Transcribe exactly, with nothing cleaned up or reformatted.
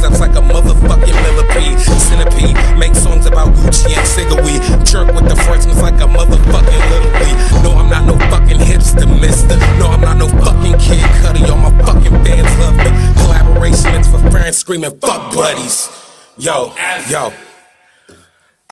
steps like a motherfucking millipede. Centipede, make songs about Gucci and cigar weed. Jerk with the freshmen like a motherfucking Little League. No, I'm not no fucking hipster, mister. No, I'm not no fucking Kid Cudi. All my fucking fans love me. Collaboration, it's for fans screaming fuck buddies. Yo, yo.